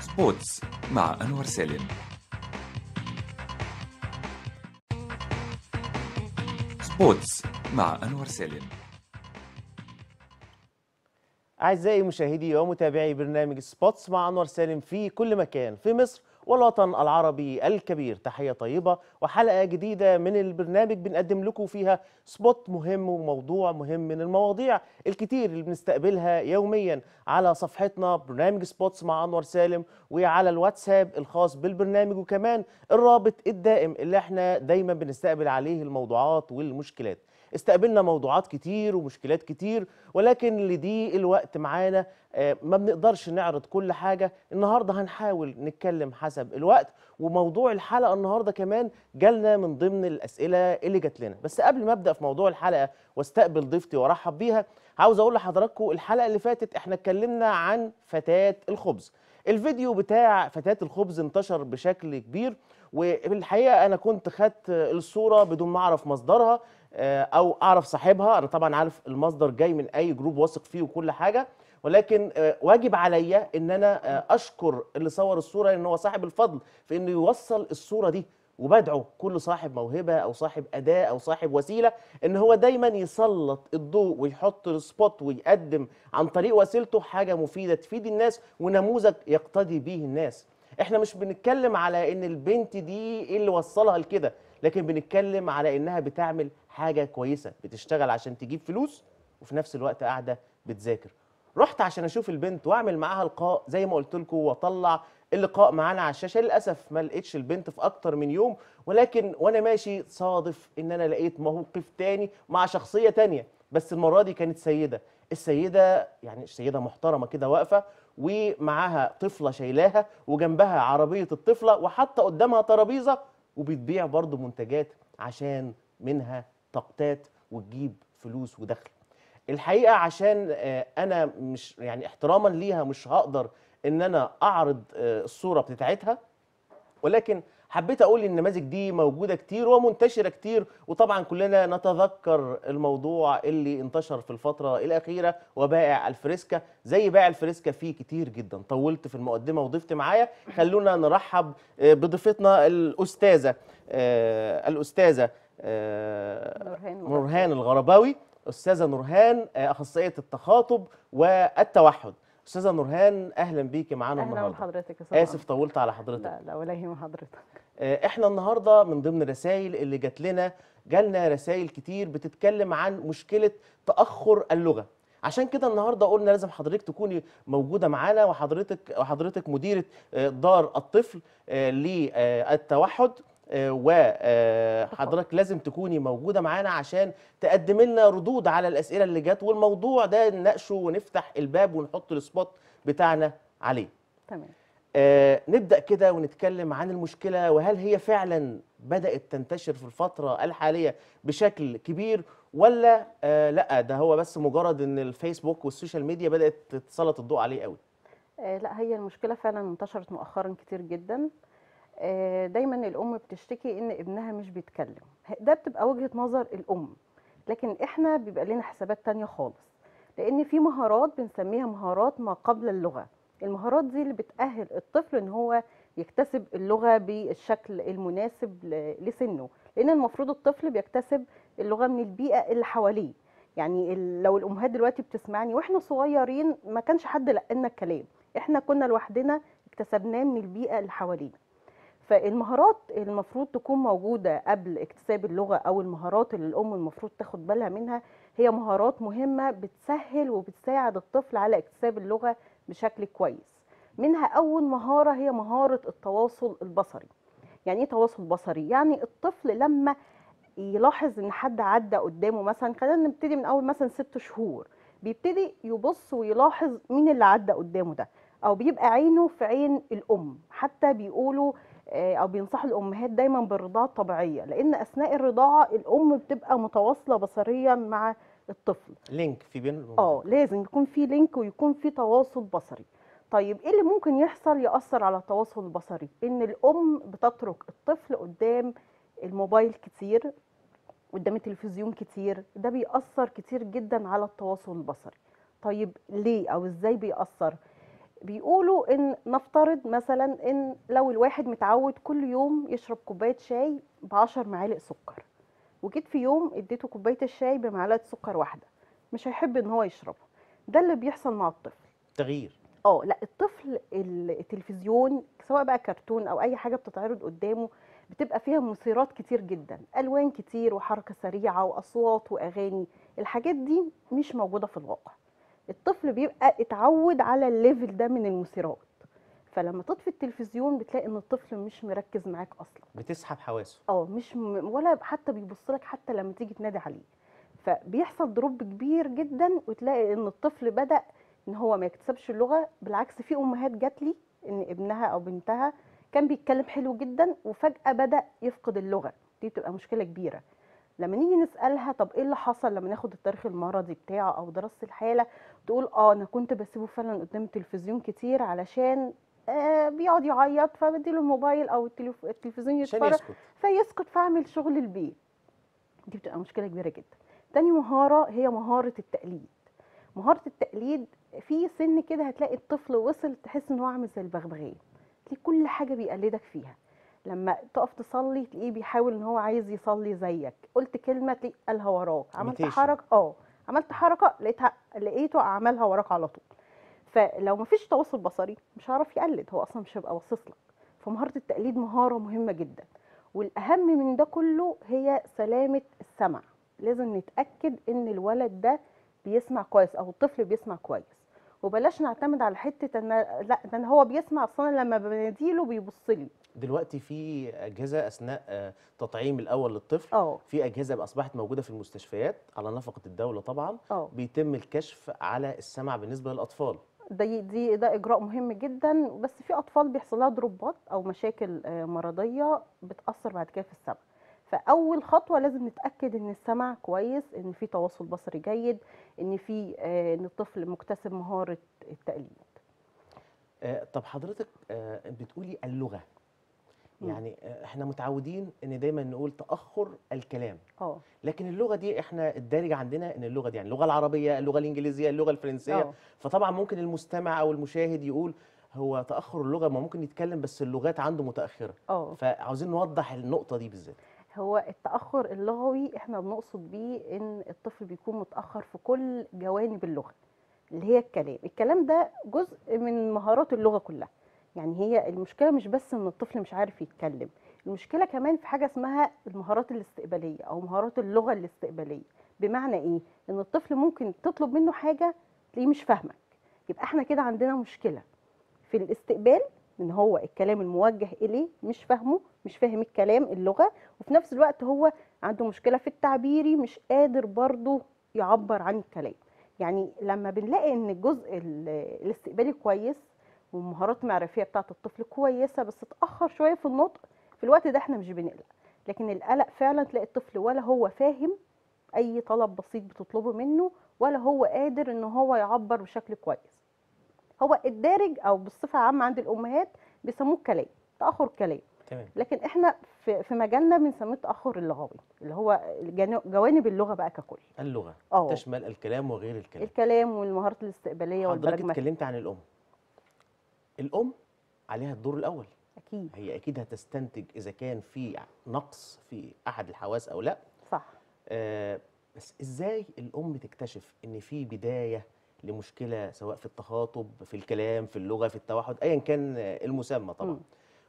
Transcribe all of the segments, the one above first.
سبوتس مع أنور سالم. سبوتس مع أنور سالم. أعزائي مشاهدي ومتابعي برنامج سبوتس مع أنور سالم في كل مكان في مصر والوطن العربي الكبير، تحية طيبة وحلقة جديدة من البرنامج بنقدم لكم فيها سبوت مهم وموضوع مهم من المواضيع الكتير اللي بنستقبلها يوميا على صفحتنا برنامج سبوتس مع أنور سالم، وعلى الواتساب الخاص بالبرنامج، وكمان الرابط الدائم اللي احنا دايما بنستقبل عليه الموضوعات والمشكلات. استقبلنا موضوعات كتير ومشكلات كتير، ولكن لضيق الوقت معانا ما بنقدرش نعرض كل حاجة. النهاردة هنحاول نتكلم حسب الوقت، وموضوع الحلقة النهاردة كمان جالنا من ضمن الأسئلة اللي جات لنا. بس قبل ما أبدأ في موضوع الحلقة واستقبل ضيفتي وارحب بيها، عاوز أقول لحضراتكم الحلقة اللي فاتت احنا اتكلمنا عن فتاة الخبز. الفيديو بتاع فتاة الخبز انتشر بشكل كبير، والحقيقة أنا كنت خدت الصورة بدون ما أعرف مصدرها او اعرف صاحبها. انا طبعا عارف المصدر جاي من اي جروب واثق فيه وكل حاجه، ولكن واجب عليا ان انا اشكر اللي صور الصوره، لان هو صاحب الفضل في انه يوصل الصوره دي. وبدعو كل صاحب موهبه او صاحب اداه او صاحب وسيله ان هو دايما يسلط الضوء ويحط السبوت ويقدم عن طريق وسيلته حاجه مفيده تفيد الناس ونموذج يقتدي به الناس. احنا مش بنتكلم على ان البنت دي ايه اللي وصلها لكده، لكن بنتكلم على انها بتعمل حاجه كويسه، بتشتغل عشان تجيب فلوس وفي نفس الوقت قاعده بتذاكر. رحت عشان اشوف البنت واعمل معاها لقاء زي ما قلت لكم، واطلع اللقاء معانا على الشاشه. للاسف ما لقيتش البنت في اكتر من يوم، ولكن وانا ماشي صادف ان انا لقيت موقف تاني مع شخصيه تانيه، بس المره دي كانت سيده. السيده يعني سيده محترمه كده واقفه، ومعاها طفله شايلاها، وجنبها عربيه الطفله، وحاطه قدامها ترابيزه وبتبيع برضو منتجات عشان منها تقتات وتجيب فلوس ودخل. الحقيقه عشان انا مش يعني احتراما ليها مش هقدر ان انا اعرض الصوره بتاعتها، ولكن حبيت اقول ان النماذج دي موجوده كتير ومنتشره كتير. وطبعا كلنا نتذكر الموضوع اللي انتشر في الفتره الاخيره وبائع الفريسكا. زي بائع الفريسكا فيه كتير جدا. طولت في المقدمه وضيفت معايا، خلونا نرحب بضيفتنا الاستاذه نورهان الغرباوي. استاذه نورهان اخصائيه التخاطب والتوحد. استاذه نورهان اهلا بيكي معانا اهلا النهارده. بحضرتك يا استاذ اسف أنور. طولت على حضرتك. لا ولا يهم حضرتك. احنا النهارده من ضمن الرسائل اللي جالنا رسائل كتير بتتكلم عن مشكله تاخر اللغه. عشان كده النهارده قلنا لازم حضرتك تكوني موجوده معانا، وحضرتك مديره دار الطفل للتوحد، وحضرتك لازم تكوني موجوده معانا عشان تقدم لنا ردود على الاسئله اللي جت، والموضوع ده نناقشه ونفتح الباب ونحط السبوت بتاعنا عليه. تمام. نبدأ كده ونتكلم عن المشكلة، وهل هي فعلا بدأت تنتشر في الفترة الحالية بشكل كبير، ولا لا ده هو بس مجرد ان الفيسبوك والسوشيال ميديا بدأت تسلط الضوء عليه قوي؟ لا، هي المشكله فعلا انتشرت مؤخرا كتير جدا. دايما الام بتشتكي ان ابنها مش بيتكلم. ده بتبقى وجهه نظر الام، لكن احنا بيبقى لنا حسابات تانية خالص. لان في مهارات بنسميها مهارات ما قبل اللغه. المهارات دي اللي بتأهل الطفل ان هو يكتسب اللغه بالشكل المناسب لسنه. لان المفروض الطفل بيكتسب اللغه من البيئه اللي حواليه. يعني لو الامهات دلوقتي بتسمعني، واحنا صغيرين ما كانش حد لقلنا الكلام، احنا كنا لوحدنا اكتسبناه من البيئه اللي حوالينا. فالمهارات المفروض تكون موجودة قبل اكتساب اللغة، أو المهارات اللي الأم المفروض تاخد بالها منها، هي مهارات مهمة بتسهل وبتساعد الطفل على اكتساب اللغة بشكل كويس. منها أول مهارة هي مهارة التواصل البصري. يعني إيه تواصل بصري؟ يعني الطفل لما يلاحظ إن حد عدى قدامه، مثلا خلينا نبتدي من أول مثلا 6 شهور، بيبتدي يبص ويلاحظ مين اللي عدى قدامه ده، أو بيبقى عينه في عين الأم. حتى بيقولوا او بينصحوا الامهات دايما بالرضاعه الطبيعيه، لان اثناء الرضاعه الام بتبقى متواصله بصريا مع الطفل. لينك في بينهم. لازم يكون في لينك ويكون في تواصل بصري. طيب ايه اللي ممكن يحصل ياثر على التواصل البصري؟ ان الام بتترك الطفل قدام الموبايل كتير، قدام التلفزيون كتير. ده بيأثر كتير جدا على التواصل البصري. طيب ليه او ازاي بيأثر؟ بيقولوا ان نفترض مثلا ان لو الواحد متعود كل يوم يشرب كوبايه شاي ب10 معالق سكر، وجيت في يوم اديته كوبايه الشاي بمعلقه سكر واحده، مش هيحب ان هو يشربها. ده اللي بيحصل مع الطفل. تغيير. لا، الطفل التلفزيون سواء بقى كرتون او اي حاجه بتتعرض قدامه بتبقى فيها مثيرات كتير جدا، الوان كتير وحركه سريعه واصوات واغاني. الحاجات دي مش موجوده في الواقع. الطفل بيبقى اتعود على الليفل ده من المثيرات، فلما تطفي التلفزيون بتلاقي ان الطفل مش مركز معاك اصلا. بتسحب حواسه. مش ولا حتى بيبص لك حتى لما تيجي تنادي عليه. فبيحصل دروب كبير جدا، وتلاقي ان الطفل بدأ ان هو ما يكتسبش اللغة. بالعكس، في امهات جات لي ان ابنها او بنتها كان بيتكلم حلو جدا وفجأة بدأ يفقد اللغة. دي بتبقى مشكلة كبيرة. لما نيجي نسألها طب ايه اللي حصل، لما ناخد التاريخ المرضي بتاعه او دراسة الحالة، تقول انا كنت بسيبه فعلا قدام التلفزيون كتير علشان بيقعد يعيط، فبديله الموبايل او التلفزيون عشان يتفرج يسكت. فيسكت، فاعمل شغل البيت. دي بتبقى مشكلة كبيرة جدا. تاني مهارة هي مهارة التقليد. مهارة التقليد في سن كده هتلاقي الطفل وصل تحس ان هو عامل زي البغبغان، تلاقي كل حاجة بيقلدك فيها. لما تقف تصلي تلاقيه بيحاول ان هو عايز يصلي زيك، قلت كلمة تلاقيه قالها وراك، عملت imitation. حركة عملت حركة لقيته عملها وراك على طول. فلو مفيش تواصل بصري مش هيعرف يقلد، هو اصلا مش هيبقى باصص لك. فمهارة التقليد مهارة مهمة جدا. والاهم من ده كله هي سلامة السمع. لازم نتأكد ان الولد ده بيسمع كويس او الطفل بيسمع كويس، وبلاش نعتمد على حتة ان لا ده هو بيسمع اصلا لما بناديله بيبص لي. دلوقتي في اجهزه اثناء تطعيم الاول للطفل. اه في اجهزه اصبحت موجوده في المستشفيات على نفقه الدوله طبعا. اه بيتم الكشف على السمع بالنسبه للاطفال. ده اجراء مهم جدا، بس في اطفال بيحصل لها دروبات او مشاكل مرضيه بتاثر بعد كده في السمع. فاول خطوه لازم نتاكد ان السمع كويس، ان في تواصل بصري جيد، ان الطفل مكتسب مهاره التقليد. طب حضرتك بتقولي اللغه. مم. يعني احنا متعودين ان دايما نقول تاخر الكلام. اه لكن اللغه دي احنا الدارج عندنا ان اللغه دي يعني اللغه العربيه، اللغه الانجليزيه، اللغه الفرنسيه. اه فطبعا ممكن المستمع او المشاهد يقول هو تاخر اللغه، ما ممكن يتكلم بس اللغات عنده متاخره. اه فعاوزين نوضح النقطه دي بالذات. هو التاخر اللغوي احنا بنقصد بيه ان الطفل بيكون متاخر في كل جوانب اللغه، اللي هي الكلام ده جزء من مهارات اللغة كلها. يعني هي المشكلة مش بس ان الطفل مش عارف يتكلم، المشكلة كمان في حاجة اسمها المهارات الاستقبالية او مهارات اللغة الاستقبالية. بمعنى ايه؟ ان الطفل ممكن تطلب منه حاجة تلاقيه مش فاهمك، يبقى احنا كده عندنا مشكلة في الاستقبال، ان هو الكلام الموجه اليه مش فاهمه، مش فاهم الكلام اللغة، وفي نفس الوقت هو عنده مشكلة في التعبيري، مش قادر برضه يعبر عن الكلام. يعني لما بنلاقي ان الجزء الاستقبالي كويس والمهارات المعرفيه بتاعه الطفل كويسه بس اتاخر شويه في النطق، في الوقت ده احنا مش بنقلق. لكن القلق فعلا تلاقي الطفل ولا هو فاهم اي طلب بسيط بتطلبه منه، ولا هو قادر ان هو يعبر بشكل كويس. هو الدارج او بصفه عامه عند الامهات بيسموه كلام، تاخر كلام. تمام. لكن احنا في مجالنا بنسميه التاخر اللغوي، اللي هو جوانب اللغه بقى ككل. اللغه اه تشمل الكلام وغير الكلام. الكلام والمهارات الاستقباليه حضرتك والبراجماتيك. اتكلمت عن الام. الام عليها الدور الاول. اكيد هي اكيد هتستنتج اذا كان في نقص في احد الحواس او لا. صح. آه بس ازاي الام تكتشف ان في بدايه لمشكله، سواء في التخاطب، في الكلام، في اللغه، في التوحد، ايا كان المسمى طبعا. مم.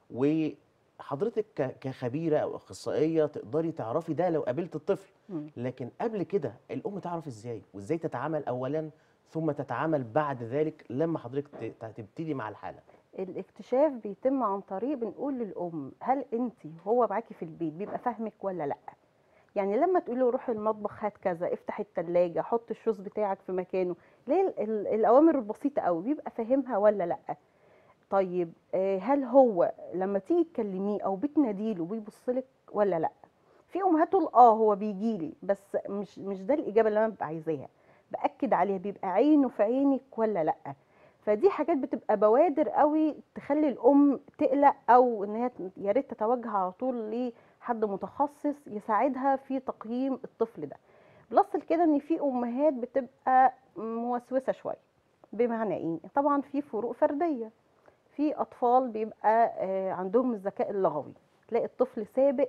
وحضرتك كخبيره او اخصائيه تقدري تعرفي ده لو قابلت الطفل. مم. لكن قبل كده الام تعرف ازاي، وازاي تتعامل اولا ثم تتعامل بعد ذلك لما حضرتك تبتدي مع الحاله؟ الاكتشاف بيتم عن طريق بنقول للام هل انت هو معاكي في البيت بيبقى فاهمك ولا لا. يعني لما تقولي له روح المطبخ هات كذا، افتح التلاجة، حط الشوز بتاعك في مكانه، ليه الاوامر البسيطه قوي بيبقى فاهمها ولا لا. طيب هل هو لما تيجي تكلميه او بتناديله بيبص لك ولا لا. في امهات تقول هو بيجي لي بس مش ده الاجابه اللي انا ببقى عايزاها، باكد عليها بيبقى عينه في عينك ولا لا. فدي حاجات بتبقى بوادر قوي تخلي الام تقلق، او ان هي يا ريت تتوجه على طول لحد متخصص يساعدها في تقييم الطفل ده. بلس كده ان في امهات بتبقى موسوسه شويه، بمعنى ايه؟ طبعا في فروق فرديه. في اطفال بيبقى عندهم الذكاء اللغوي، تلاقي الطفل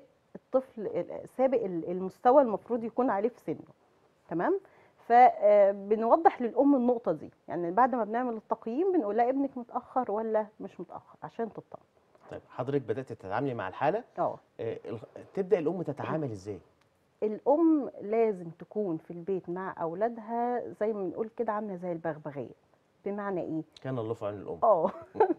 سابق المستوى المفروض يكون عليه في سنه. تمام. فبنوضح للام النقطه دي، يعني بعد ما بنعمل التقييم بنقول لها ابنك متاخر ولا مش متاخر عشان تطمن. طيب حضرتك بدات تتعاملي مع الحاله، اه تبدا الام تتعامل ازاي؟ الام لازم تكون في البيت مع اولادها زي ما بنقول كده عامله زي البغبغيه. بمعنى ايه؟ كان الله في عون الام. اه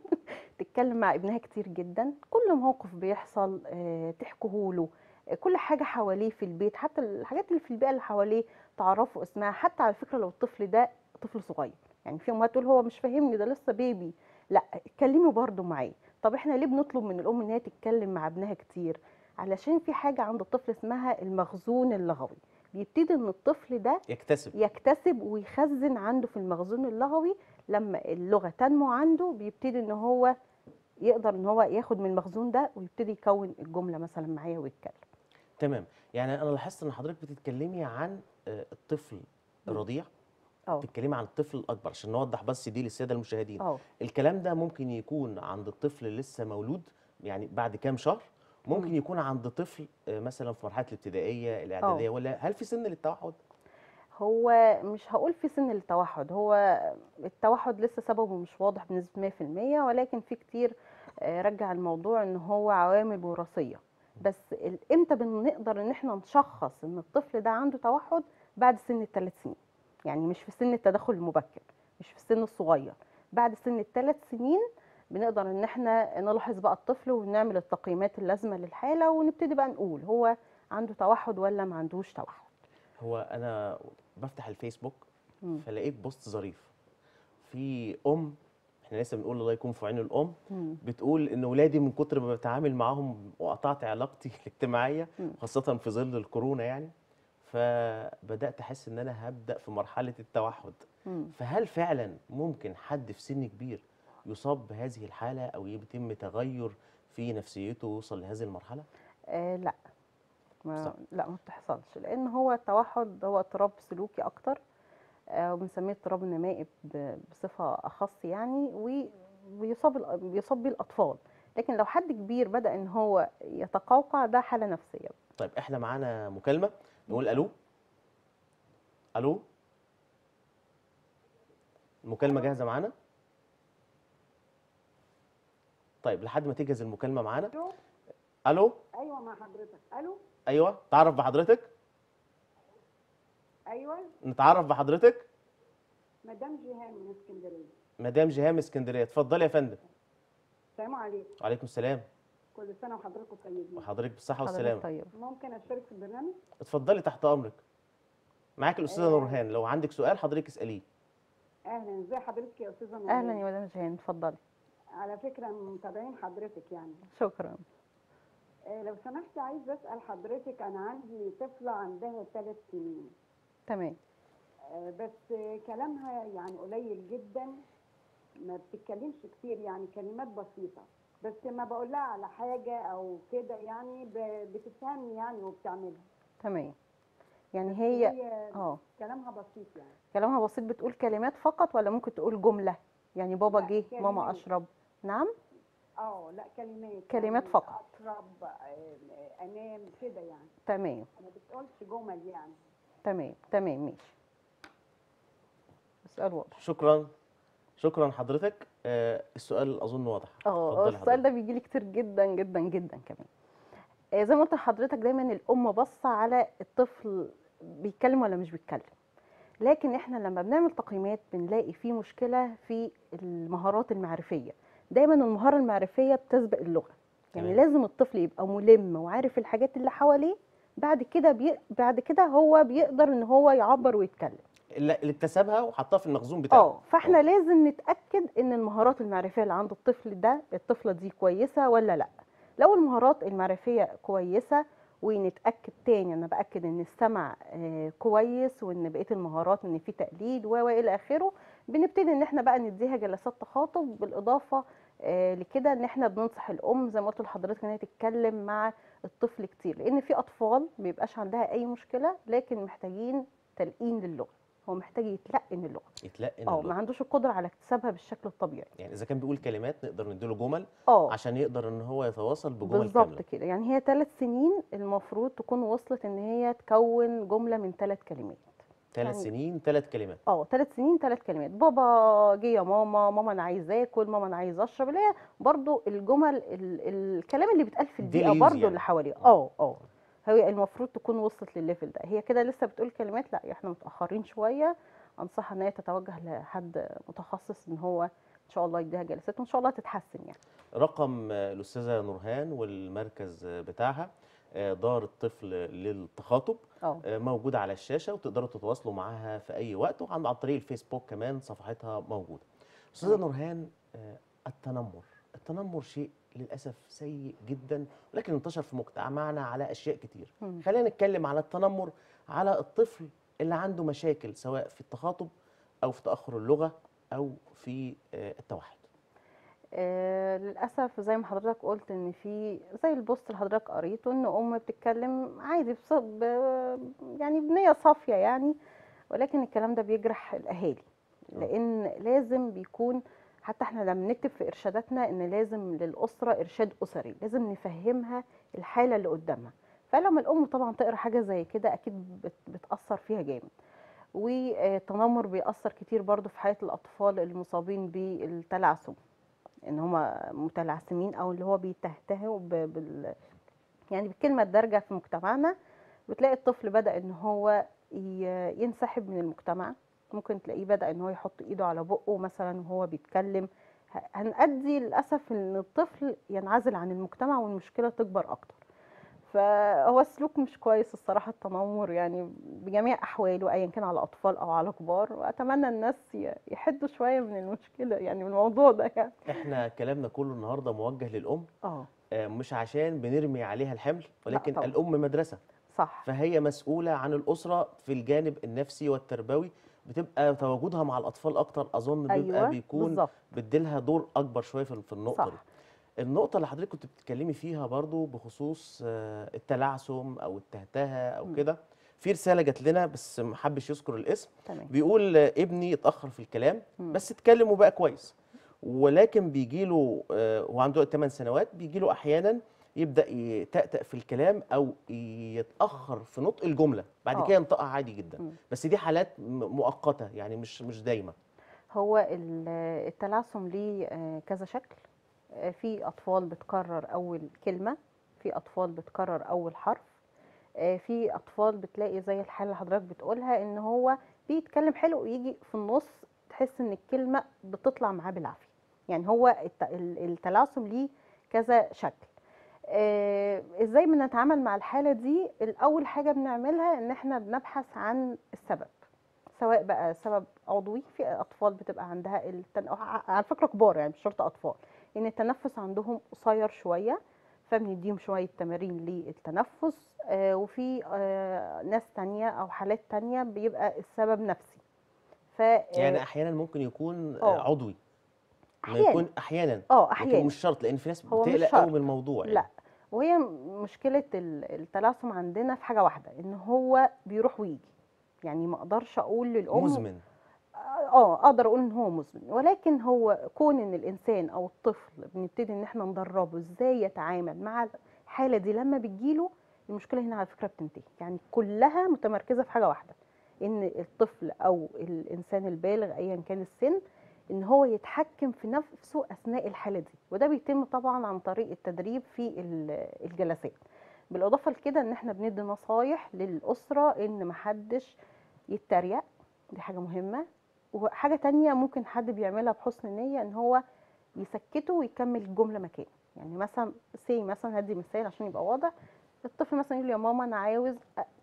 تتكلم مع ابنها كتير جدا، كل موقف بيحصل تحكيه له، كل حاجه حواليه في البيت، حتى الحاجات اللي في البيئه اللي حواليه تعرفوا اسمها. حتى على فكره لو الطفل ده طفل صغير، يعني في امهات تقول هو مش فاهمني ده لسه بيبي، لا اتكلمي برضو معاه. طب احنا ليه بنطلب من الام ان هي تتكلم مع ابنها كتير؟ علشان في حاجه عند الطفل اسمها المخزون اللغوي، بيبتدي ان الطفل ده يكتسب ويخزن عنده في المخزون اللغوي. لما اللغه تنمو عنده بيبتدي ان هو يقدر ان هو ياخد من المخزون ده ويبتدي يكون الجمله مثلا معايا ويتكلم. تمام. يعني انا لاحظت ان حضرتك بتتكلمي عن الطفل الرضيع، بتتكلمي عن الطفل الاكبر عشان نوضح بس دي للساده المشاهدين. الكلام ده ممكن يكون عند الطفل لسه مولود، يعني بعد كام شهر، ممكن يكون عند طفل مثلا في مرحله الابتدائيه الاعداديه، ولا هل في سن للتوحد؟ هو مش هقول في سن التوحد، هو التوحد لسه سببه مش واضح بنسبه 100%، ولكن في كتير رجع الموضوع ان هو عوامل وراثيه. بس امتى بنقدر ان احنا نشخص ان الطفل ده عنده توحد؟ بعد سن ال3 سنين، يعني مش في سن التدخل المبكر، مش في السن الصغير، بعد سن ال3 سنين بنقدر ان احنا نلاحظ بقى الطفل ونعمل التقييمات اللازمه للحاله، ونبتدي بقى نقول هو عنده توحد ولا ما عندوش توحد. هو انا بفتح الفيسبوك فلقيت بوست ظريف في احنا لسه بنقول الله يكون في عين الام، بتقول ان ولادي من كتر ما بتعامل معاهم وقطعت علاقتي الاجتماعيه، خاصه في ظل الكورونا يعني، فبدات احس ان انا هبدا في مرحله التوحد. فهل فعلا ممكن حد في سن كبير يصاب بهذه الحاله او يتم تغير في نفسيته ويوصل لهذه المرحله؟ لا ما بتحصلش، لان هو التوحد هو اضطراب سلوكي اكتر، وبنسميه اضطراب النمائي بصفه اخص يعني، بيصاب بيه الاطفال. لكن لو حد كبير بدا ان هو يتقوقع ده حاله نفسيه. طيب احنا معانا مكالمه، نقول الو. الو، المكالمه جاهزه معانا؟ طيب لحد ما تجهز المكالمه معانا. الو. ايوه مع حضرتك. الو. ايوه، تعرف بحضرتك؟ ايوه نتعرف بحضرتك؟ مدام جيهان من اسكندريه. مدام جيهان من اسكندريه، اتفضلي يا فندم. السلام عليكم. وعليكم السلام. كل سنه وحضراتكم طيبين. وحضرتك بالصحه والسلامه. طيب. ممكن اشترك في البرنامج؟ اتفضلي تحت امرك. معاك الاستاذه نورهان، لو عندك سؤال حضرتك اساليه. اهلا، ازي حضرتك يا استاذه نورهان؟ اهلا يا مدام جيهان، اتفضلي. على فكره متابعين حضرتك يعني. شكرا. لو سمحتي عايزه اسال حضرتك، انا عندي طفله عندها 3 سنين. تمام. بس كلامها يعني قليل جدا، ما بتتكلمش كتير، يعني كلمات بسيطه، بس ما بقول لها على حاجه او كده يعني بتفهمني يعني وبتعملها. تمام. يعني هي كلامها بسيط، يعني كلامها بسيط. بتقول كلمات فقط ولا ممكن تقول جمله؟ يعني بابا جه، ماما اشرب. نعم. لا كلمات يعني فقط. اشرب، انام كده يعني. تمام. ما بتقولش جمل يعني. تمام ماشي. السؤال واضح. شكرا حضرتك. السؤال اظن واضح. السؤال ده بيجي لي كتير جدا جدا جدا كمان. زي ما قلت لحضرتك دايما الام باصه على الطفل بيتكلم ولا مش بيتكلم، لكن احنا لما بنعمل تقييمات بنلاقي في مشكله في المهارات المعرفيه. دايما المهاره المعرفيه بتسبق اللغه، يعني لازم الطفل يبقى ملم وعارف الحاجات اللي حواليه، بعد كده هو بيقدر ان هو يعبر ويتكلم. اللي اكتسبها وحطها في المخزون بتاعه. فاحنا لازم نتاكد ان المهارات المعرفيه اللي عند الطفله دي كويسه ولا لا. لو المهارات المعرفيه كويسه، ونتاكد تاني، انا باكد ان السمع كويس، وان بقيه المهارات ان في تقليد والى اخره، بنبتدي ان احنا بقى نديها جلسات تخاطب. بالاضافه لكده ان احنا بننصح الام زي ما قلت لحضرتك ان هي تتكلم مع الطفل كتير، لان في اطفال ما بيبقاش عندها اي مشكله لكن محتاجين تلقين للغه. هو محتاج يتلقن اللغه. يتلقن ما اللغه. عندوش القدره على اكتسابها بالشكل الطبيعي. يعني اذا كان بيقول كلمات نقدر نديله جمل اه عشان يقدر ان هو يتواصل بجمل بالظبط كامله. كده. يعني هي 3 سنين المفروض تكون وصلت ان هي تكون جمله من 3 كلمات. 3 يعني سنين 3 كلمات. 3 سنين 3 كلمات. بابا جه يا ماما، ماما انا عايز اكل، ماما انا عايز اشرب، اللي هي برضو الجمل الكلام اللي بيتقال في دي الدقيقه اللي يوز برضو يعني. اللي حواليه. هي المفروض تكون وصلت للليفل ده. هي كده لسه بتقول كلمات، لا احنا متاخرين شويه. انصحها ان هي تتوجه لحد متخصص ان هو ان شاء الله يديها جلسات وان شاء الله تتحسن يعني. رقم الأستاذة نورهان والمركز بتاعها دار الطفل للتخاطب اه موجودة على الشاشة، وتقدروا تتواصلوا معاها في أي وقت، وعن طريق الفيسبوك كمان صفحتها موجودة. أستاذة تمام. نورهان، التنمر شيء للأسف سيء جدا، ولكن انتشر في مجتمعنا على أشياء كتير. مم. خلينا نتكلم على التنمر على الطفل اللي عنده مشاكل سواء في التخاطب أو في تأخر اللغة أو في التوحد. للأسف زي ما حضرتك قلت إن في زي البوست اللي حضرتك قريته إن أم بتتكلم عادي يعني بنية صافية يعني، ولكن الكلام ده بيجرح الأهالي. لأن لازم بيكون، حتى احنا لما بنكتب في إرشاداتنا إن لازم للأسرة إرشاد أسري، لازم نفهمها الحالة اللي قدامها. فلما الأم طبعا تقرأ حاجة زي كده أكيد بتأثر فيها جامد. والتنمر بيأثر كتير برضو في حياة الأطفال المصابين بالتلعثم، ان هما متلعثمين او اللي هو بيتهتهوا يعني بالكلمه الدارجه في مجتمعنا. بتلاقي الطفل بدأ ان هو ينسحب من المجتمع. ممكن تلاقيه بدأ ان هو يحط ايده على بقه مثلا وهو بيتكلم. هنأدي للأسف ان الطفل ينعزل عن المجتمع والمشكله تكبر اكتر. فهو السلوك مش كويس الصراحه، التنمر يعني بجميع احواله ايا كان على اطفال او على كبار. واتمنى الناس يحدوا شويه من المشكله يعني من الموضوع ده يعني. احنا كلامنا كله النهارده موجه للأم، اه مش عشان بنرمي عليها الحمل، لا ولكن طبعا الأم مدرسة، صح. فهي مسؤولة عن الأسرة في الجانب النفسي والتربوي. بتبقى تواجدها مع الأطفال أكتر، أظن ايوه بيكون بالظبط بيديلها دور أكبر شوية في النقطة دي. صح. النقطة اللي حضرتك كنت بتتكلمي فيها برضو بخصوص التلعثم أو التهتهة أو مم. كده، في رسالة جات لنا بس محبش يذكر الاسم. تمام. بيقول ابني اتأخر في الكلام مم. بس اتكلم وبقى كويس، ولكن بيجيله هو عنده 8 سنوات، بيجيله أحيانا يبدأ يتأتأ في الكلام أو يتأخر في نطق الجملة، بعد كده اه ينطقها عادي جدا. مم. بس دي حالات مؤقتة يعني مش دايما. هو التلعثم ليه كذا شكل. في اطفال بتكرر اول كلمه، في اطفال بتكرر اول حرف، في اطفال بتلاقي زي الحاله اللي حضرتك بتقولها ان هو بيتكلم حلو ويجي في النص تحس ان الكلمه بتطلع معاه بالعافيه. يعني هو التلعثم ليه كذا شكل. ازاي بنتعامل مع الحاله دي؟ الاول حاجه بنعملها ان احنا بنبحث عن السبب، سواء بقى سبب عضوي. في اطفال بتبقى عندها على فكره كبار يعني مش شرط اطفال، ان التنفس عندهم قصير شويه، فبنديهم شويه تمارين للتنفس. وفي ناس تانية او حالات تانية بيبقى السبب نفسي. ف يعني أحيانا ممكن يكون عضوي، ما احيانا يكون أحيانا، لكن احيانا مش شرط، لأن في ناس هو مش بتقلق قوي من شرط. الموضوع لا، يعني. وهي مشكله التلعثم عندنا في حاجه واحده، ان هو بيروح ويجي. يعني ما اقدرش اقول للام مزمن. اقدر اقول ان هو مزمن، ولكن هو كون ان الانسان او الطفل بنبتدي ان احنا ندربه ازاي يتعامل مع الحاله دي لما بتجيله. المشكله هنا على فكره بتنتهي، يعني كلها متمركزه في حاجه واحده، ان الطفل او الانسان البالغ ايا كان السن ان هو يتحكم في نفسه اثناء الحاله دي. وده بيتم طبعا عن طريق التدريب في الجلسات. بالاضافه لكده ان احنا بندي نصايح للاسره ان محدش يتريق، دي حاجه مهمه. وحاجه تانية ممكن حد بيعملها بحسن نيه ان هو يسكته ويكمل الجمله مكانه. يعني مثلا مثلا هدي مثال عشان يبقى واضح. الطفل مثلا يقول لي يا ماما انا عاوز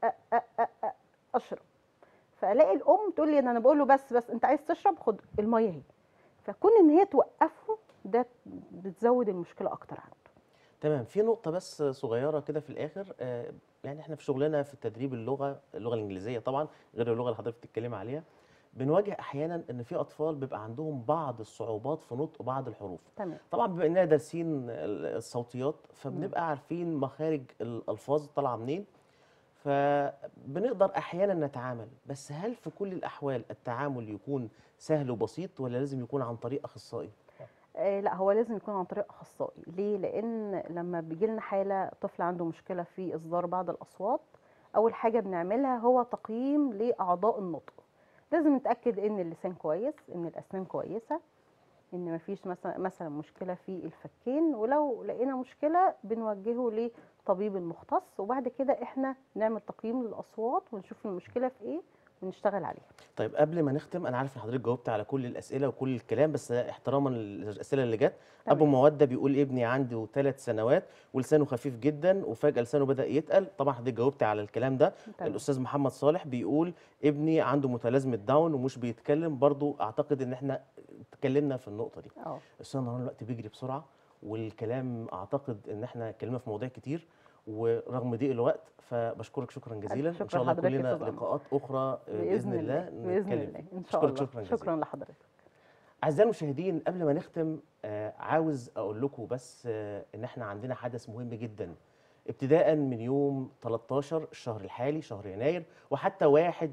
اشرب، فالاقي الام تقول لي انا بقول له بس انت عايز تشرب، خد الميه اهي. فكون ان هي توقفه ده بتزود المشكله اكتر عنده. تمام. في نقطة بس صغيرة كده في الآخر، يعني احنا في شغلنا في تدريب اللغة الإنجليزية طبعا غير اللغة اللي حضرتك بتتكلم عليها، بنواجه أحيانا إن في أطفال بيبقى عندهم بعض الصعوبات في نطق بعض الحروف. تمام. طبعا بما إننا دارسين الصوتيات مم. فبنبقى عارفين مخارج الألفاظ طالعة منين. فبنقدر احيانا نتعامل، بس هل في كل الاحوال التعامل يكون سهل وبسيط ولا لازم يكون عن طريق اخصائي؟ لا، هو لازم يكون عن طريق اخصائي. ليه؟ لان لما بيجي لنا حاله طفل عنده مشكله في اصدار بعض الاصوات، اول حاجه بنعملها هو تقييم لاعضاء النطق. لازم نتاكد ان اللسان كويس، ان الاسنان كويسه، ان مفيش مثلا مشكله في الفكين، ولو لقينا مشكله بنوجهه لطبيب المختص، وبعد كده احنا نعمل تقييم للاصوات ونشوف المشكله في ايه ونشتغل عليها. طيب قبل ما نختم، انا عارف ان حضرتك جاوبت على كل الاسئله وكل الكلام، بس احتراما للاسئله اللي جت. ابو تمام. موده بيقول ابني عنده 3 سنوات ولسانه خفيف جدا وفجاه لسانه بدا يتقل، طبعا حضرتك جاوبت على الكلام ده. تمام. الاستاذ محمد صالح بيقول ابني عنده متلازمه داون ومش بيتكلم، برضو اعتقد ان احنا اتكلمنا في النقطه دي. اه. استاذ نهار الوقت بيجري بسرعه، والكلام اعتقد ان احنا اتكلمنا في مواضيع كتير ورغم ضيق الوقت، فبشكرك شكرا جزيلا. ألف ان شكر شاء الله لحضرتك يا كلنا أستاذ أنور. لقاءات اخرى باذن الله باذن نتكلم الله فيها. ان شاء اشكرك الله. شكرا جزيلا. شكرا لحضرتك. اعزائي المشاهدين، قبل ما نختم عاوز اقول لكم بس ان احنا عندنا حدث مهم جدا ابتداء من يوم 13 الشهر الحالي شهر يناير وحتى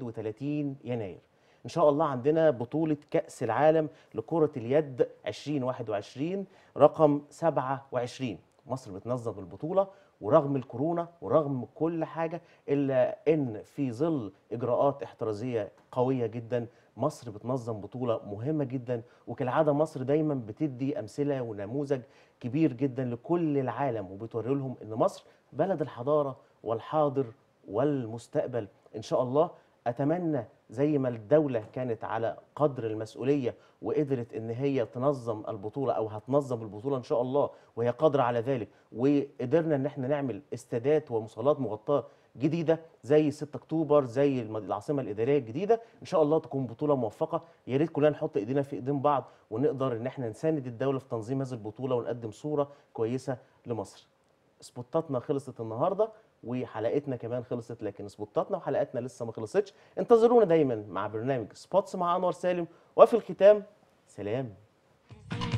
31 يناير. ان شاء الله عندنا بطولة كأس العالم لكرة اليد 2021 رقم 27. مصر بتنظم البطولة، ورغم الكورونا ورغم كل حاجة إلا إن في ظل إجراءات احترازية قوية جدا مصر بتنظم بطولة مهمة جدا. وكالعادة مصر دايما بتدي أمثلة ونموذج كبير جدا لكل العالم، وبتوري لهم إن مصر بلد الحضارة والحاضر والمستقبل. إن شاء الله أتمنى زي ما الدولة كانت على قدر المسؤولية وقدرت إن هي تنظم البطولة أو هتنظم البطولة إن شاء الله وهي قادرة على ذلك، وقدرنا إن احنا نعمل استادات ومصالات مغطاة جديدة زي 6 أكتوبر زي العاصمة الإدارية الجديدة، إن شاء الله تكون بطولة موفقة. يا ريت كلنا نحط إيدينا في إيدين بعض ونقدر إن احنا نساند الدولة في تنظيم هذه البطولة ونقدم صورة كويسة لمصر. سبوتاتنا خلصت النهارده وحلقتنا كمان خلصت، لكن سبوتاتنا وحلقاتنا لسه ما خلصتش. انتظرونا دايما مع برنامج سبوتس مع انور سالم، وفي الختام سلام.